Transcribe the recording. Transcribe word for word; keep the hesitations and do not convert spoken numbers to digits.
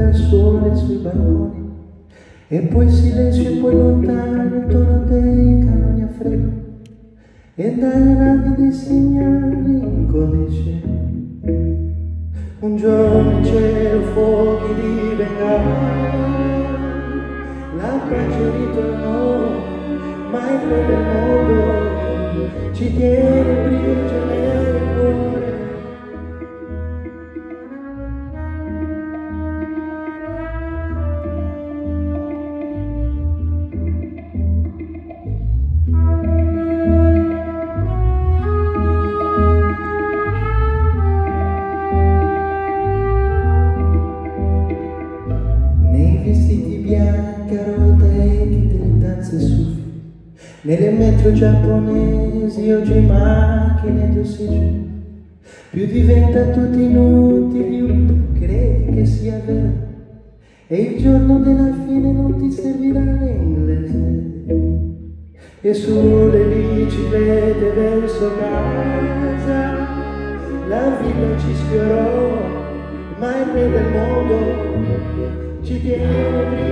al sole sui balconi, e poi silenzio e poi lontano il tono dei canoni a freddo, e dai radi dei segnali in codice. Un giorno in cielo fuochi di Bengala, la pace ritornò, ma il re del mondo ci tiene prigionieri nel cuore. Vestiti bianchi a rotechi delle danze sufi, nelle metro giapponesi oggi macchine d'ossigeno, più diventa tutto inutile, credi che sia vero, e il giorno della fine non ti servirà l'inglese, e sulle biciclette verso casa la vita ci sfiorò, ma il re del mondo ci tiene